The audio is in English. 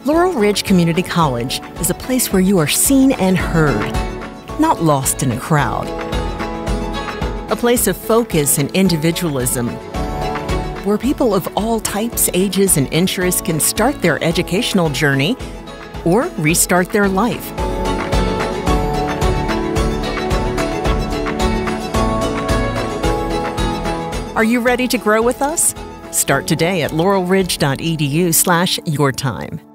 Laurel Ridge Community College is a place where you are seen and heard, not lost in a crowd. A place of focus and individualism, where people of all types, ages, and interests can start their educational journey or restart their life. Are you ready to grow with us? Start today at laurelridge.edu/yourtime.